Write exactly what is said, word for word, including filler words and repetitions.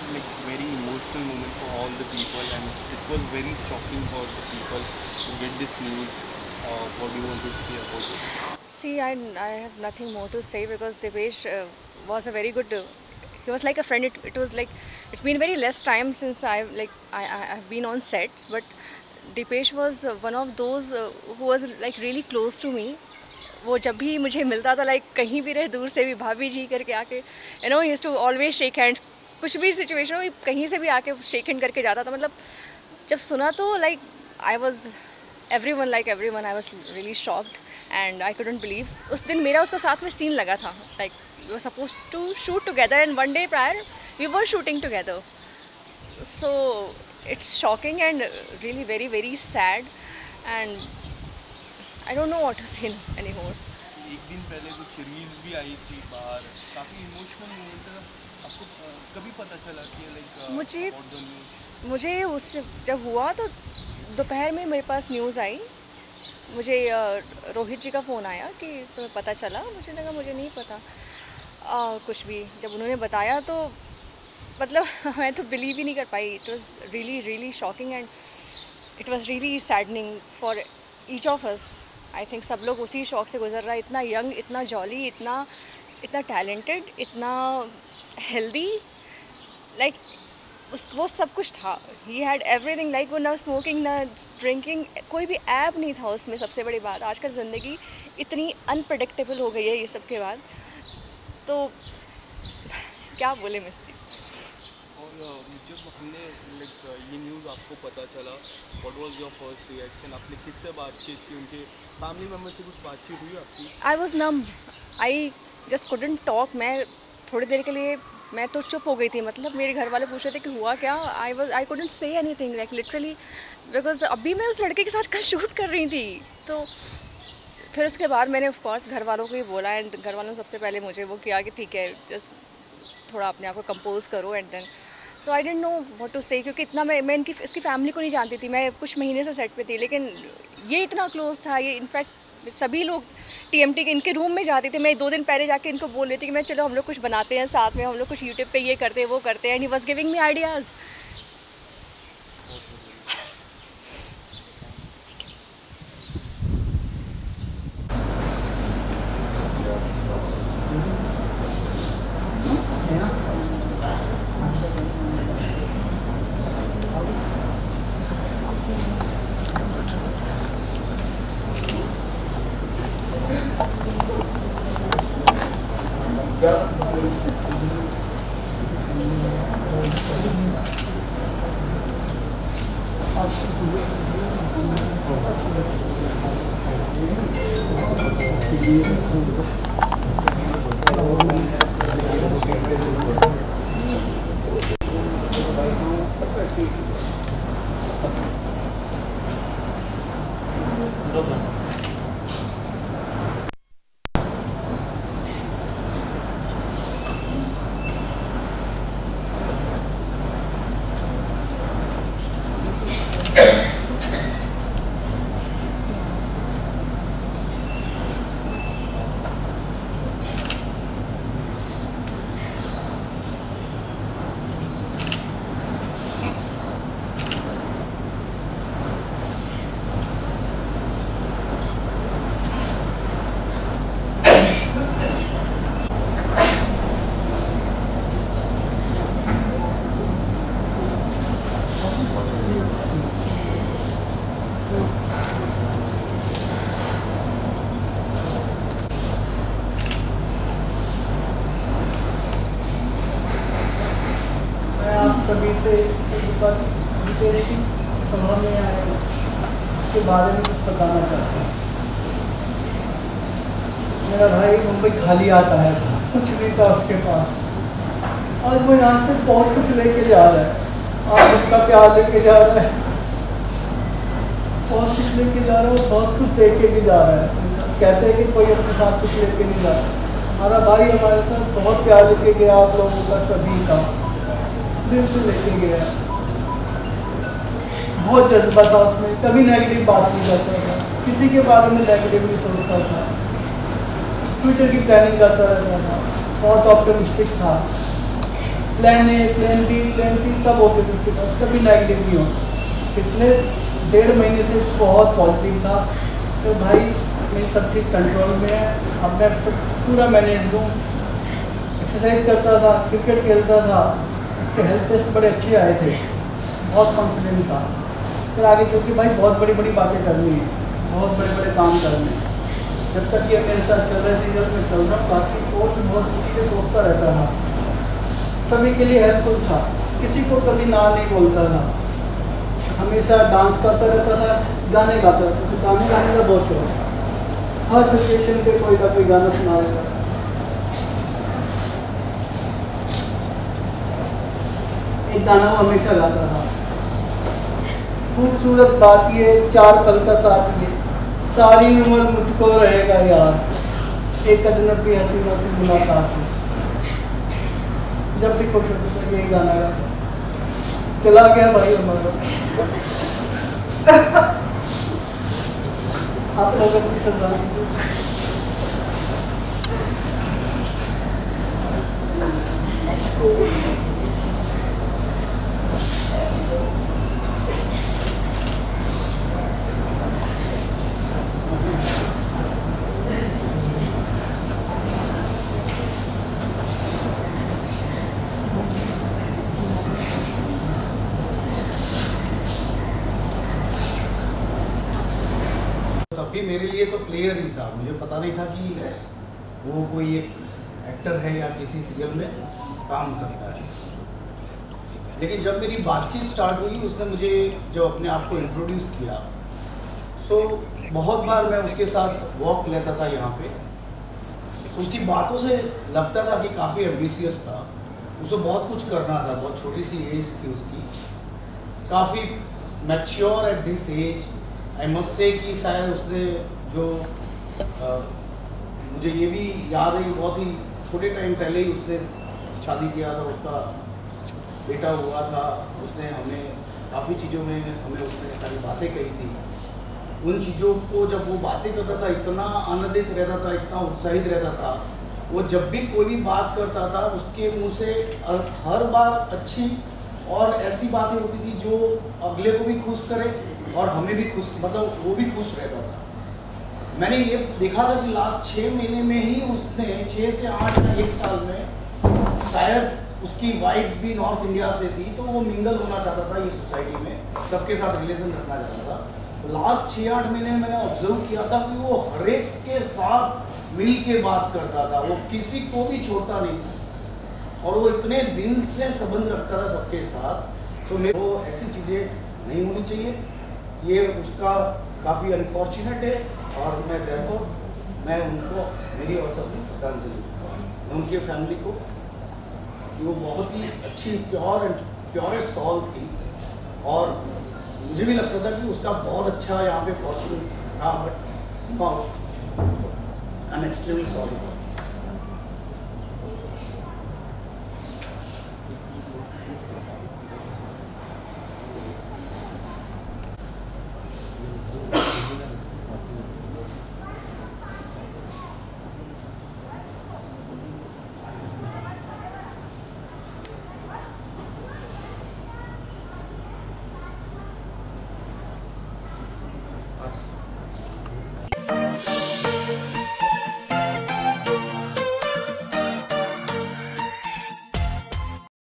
like very emotional moment for all the people, and it was very shocking for the people to get this news. Uh, what do you want to say about it? See, I, I have nothing more to say because Devesh uh, was a very good. Uh, he was like a friend. It, it was like it's been very less time since I like I I have been on sets, but Dipesh was uh, one of those uh, who was like really close to me. वो जब भी मुझे मिलता था like कहीं भी रहे दूर से भी भाभी जी करके आके you know use to always shake hands कुछ भी सिचुएशन हो कहीं से भी आके शेक हैंड करके जाता था मतलब जब सुना तो like I was everyone like everyone I was really shocked and I couldn't believe उस दिन मेरा उसका साथ में सीन लगा था like we were suppose to shoot together and one day prior we were shooting together so it's shocking and really very very sad and I don't know what to say anymore. एक दिन पहले कुछ reels भी आई थी बाहर, काफ़ी emotional moment था। आपको अ, कभी पता चला कि लाइक मुझे अबाउट द न्यूज़? मुझे उस जब हुआ तो दोपहर में मेरे पास न्यूज़ आई मुझे अ, रोहित जी का फ़ोन आया कि तुम्हें पता चला मुझे लगा मुझे नहीं पता आ, कुछ भी जब उन्होंने बताया तो मतलब मैं तो बिलीव ही नहीं कर पाई it was really really shocking and it was really saddening for each of us I think सब लोग उसी शौक से गुजर रहा है इतना यंग इतना जॉली इतना इतना टैलेंटेड इतना हेल्दी लाइक उस वो सब कुछ था ही हैड एवरीथिंग लाइक वो ना स्मोकिंग ना ड्रिंकिंग कोई भी ऐप नहीं था उसमें सबसे बड़ी बात आजकल ज़िंदगी इतनी अनप्रडिक्टेबल हो गई है ये सब के बाद तो क्या बोले मैं इस चीज़। और अ, जब हमने लाइक ये न्यूज़ आपको पता चला, what was your first reaction? आपने किससे बातचीत की? उनके फैमिली मेम्बर से कुछ बातचीत हुई आपकी? I was numb I just couldn't talk मैं थोड़ी देर के लिए मैं तो चुप हो गई थी मतलब मेरे घर वाले पूछ रहे थे कि हुआ क्या I was I couldn't say anything like literally because अभी मैं उस लड़के के साथ कल शूट कर रही थी तो फिर उसके बाद मैंने ऑफ कोर्स घर वालों को ही बोला एंड घर वालों ने सबसे पहले मुझे वो किया कि ठीक है जस्ट थोड़ा अपने आप को कंपोज करो and then so I don't know what to say क्योंकि इतना मैं मैं इनकी इसकी फैमिली को नहीं जानती थी मैं कुछ महीने से सेट पे थी लेकिन ये इतना क्लोज था ये इनफैक्ट सभी लोग टीएमटी के इनके रूम में जाते थे मैं दो दिन पहले जाके इनको बोल रही थी कि मैं चलो हम लोग कुछ बनाते हैं साथ में हम लोग कुछ यूट्यूब पे ये करते हैं वो करते हैं and he was giving me ideas. सभी से एक बार डिटेल की सभा में आए इसके बारे में कुछ बताना चाहता हूँ। मेरा भाई मुंबई खाली आता है कुछ नहीं था उसके पास आज वो यहाँ से बहुत कुछ लेके जा रहा है आज उनका प्यार लेके जा रहा है बहुत कुछ लेके जा रहा है और बहुत कुछ दे के भी जा रहा है कहते हैं कि कोई अपने साथ कुछ लेके नहीं जा रहा हमारा भाई हमारे साथ बहुत प्यार लेके गया आप लोगों का सभी का दिल से लेके गया बहुत जज्बा था उसमें कभी नेगेटिव बात नहीं करता था किसी के बारे में नेगेटिव नहीं सोचता था फ्यूचर की प्लानिंग करता रहता था बहुत ऑप्टिमिस्टिक था plan A, plan B, plan C सब होते थे उसके पास, कभी नेगेटिव नहीं हो। पिछले डेढ़ महीने से बहुत पॉजिटिव था। तो भाई मेरी सब चीज़ कंट्रोल में है, अब मैं सब पूरा मैनेज दूँ। एक्सरसाइज करता था, क्रिकेट खेलता था, उसके हेल्थ टेस्ट बड़े अच्छे आए थे, बहुत कॉन्फिडेंट था। फिर आगे चल के भाई बहुत बड़ी बड़ी बातें करनी है, बहुत बड़े बड़े काम करने हैं। जब तक ये मेरे साथ चल रहा है, सीरियल में चल रहा हूँ, बाकी और भी बहुत कुछ चीज़ें सोचता रहता था, सभी के लिए हेल्पफुल था, किसी को कभी ना नहीं बोलता था, हमेशा डांस करता रहता था, गाने गाता था, तो गाने गाने का बहुत शौक, हर सिचुएशन पे कोई ना कोई गाना सुना देता था। एक गाना वो हमेशा गाता था, खूबसूरत बात ये चार पल का साथ ये, सारी उम्र मुझको रहेगा याद, एक अजनबी हसीना से मुलाकात है। जब भी खुश होते तो यही गाना गाता, चला गया भाई हमारा। आप लोगों की श्रद्धांजलि। तभी मेरे लिए तो प्लेयर ही था, मुझे पता नहीं था कि वो कोई एक एक्टर है या किसी सीरियल में काम करता है। लेकिन जब मेरी बातचीत स्टार्ट हुई, उसने मुझे जब अपने आप को इंट्रोड्यूस किया, सो बहुत बार मैं उसके साथ वॉक लेता था यहाँ पे। उसकी बातों से लगता था कि काफ़ी एम्बिशियस था, उसे बहुत कुछ करना था, बहुत छोटी सी एज थी उसकी, काफ़ी mature at this age. I must say कि शायद उसने जो आ, मुझे ये भी याद है कि बहुत ही छोटे टाइम पहले ही उसने शादी किया था, उसका बेटा हुआ था। उसने हमें काफ़ी चीज़ों में हमें उसने सारी बातें कही थी। उन चीज़ों को जब वो बातें करता था, इतना आनंदित रहता था, इतना उत्साहित रहता था। वो जब भी कोई भी बात करता था, उसके मुंह से हर बार अच्छी और ऐसी बातें होती थी जो अगले को भी खुश करे और हमें भी खुश, मतलब वो भी खुश रहता था। मैंने ये देखा था कि लास्ट छः महीने में ही उसने छः से आठ या एक साल में, शायद उसकी वाइफ भी नॉर्थ इंडिया से थी, तो वो मिंगल होना चाहता था ये सोसाइटी में, सबके साथ रिलेशन रखना चाहता था। तो लास्ट छः आठ महीने में मैंने ऑब्जर्व किया था कि वो हर एक के साथ मिल के बात करता था, वो किसी को भी छोड़ता नहीं था और वो इतने दिल से संबंध रखता था सबके साथ। तो मेरे को ऐसी चीज़ें नहीं होनी चाहिए, ये उसका काफ़ी अनफॉर्चुनेट है। और मैं देखो मैं उनको मेरी और सबकी श्रद्धांजलि, मैं उनकी फैमिली को, कि वो बहुत ही अच्छी प्योर एंड प्योरेस्ट सॉल थी और मुझे भी लगता था कि उसका बहुत अच्छा यहाँ पे फॉर्चून था, but I am extremely sorry.